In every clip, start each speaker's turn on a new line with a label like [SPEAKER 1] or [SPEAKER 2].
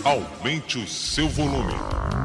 [SPEAKER 1] Aumente o seu volume.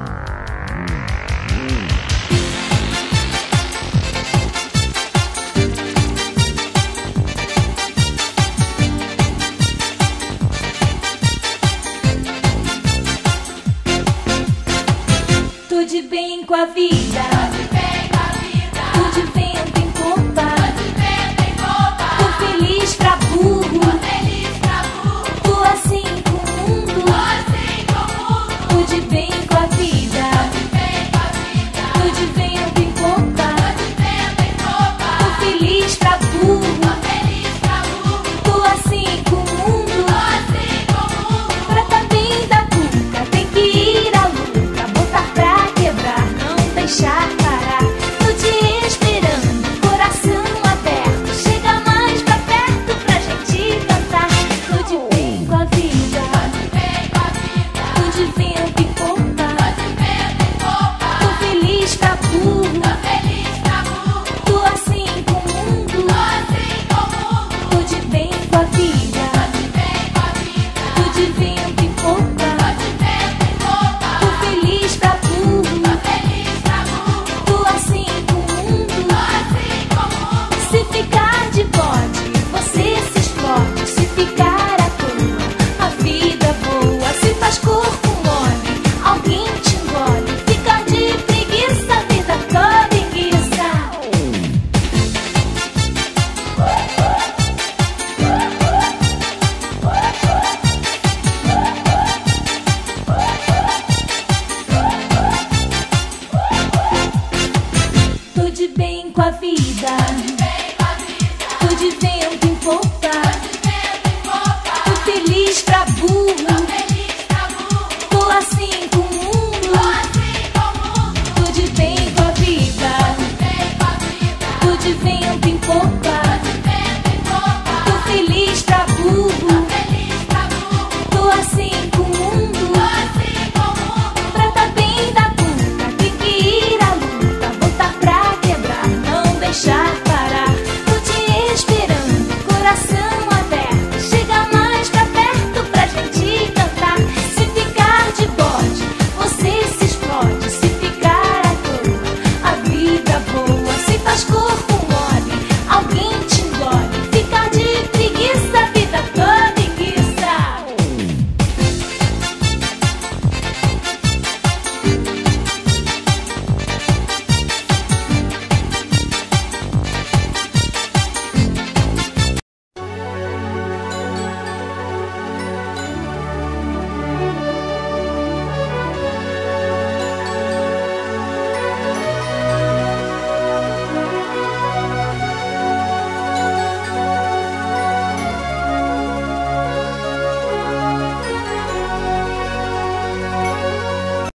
[SPEAKER 2] Tô de bem com a vida, tô de vento em popa, tô feliz pra burro, tô assim com o mundo, tô de bem com a vida, tô de vento em popa, tô feliz pra burro, tô assim com o mundo, pra tá bem da cuca, tem que ir à luta, botar pra quebrar, não deixar parar. Tô te esperando, coração aberto, chega mais pra perto pra gente cantar. Tô de bem com a vida, tô de vento em popa, tô feliz pra burro, tô assim com o mundo, tô de bem com a vida, tô de vento em popa, tô feliz pra burro, tô assim com o mundo. Se ficar de bode, você se explode. Se ficar à toa, a vida voa. Se faz corpo mole, alguém te engole. Ficar de preguiça, a vida toda enguiça. Tô de bem com a vida, tô de vento em popa, tô feliz pra burro, tô assim com o mundo. Tô de bem com a vida, tô de vento em popa, tô feliz pra burro, tô assim